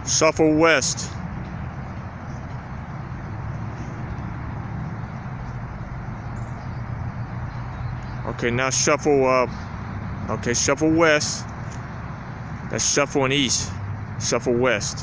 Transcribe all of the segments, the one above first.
Shuffle west. Okay, now shuffle up. Okay, shuffle west. That's shuffling east. Shuffle west.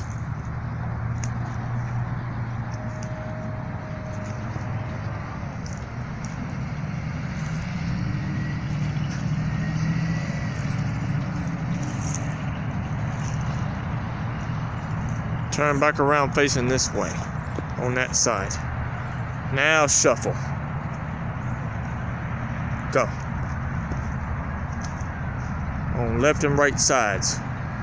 Turn back around facing this way on that side. Now shuffle. Go. On left and right sides.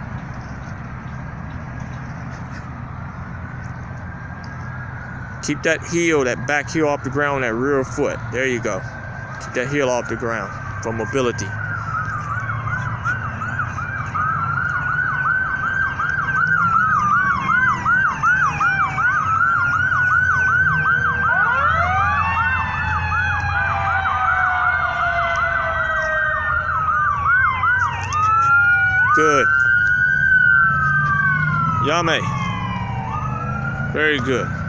Keep that heel, that back heel off the ground, that rear foot. There you go. Keep that heel off the ground for mobility. Good. Yame. Very good.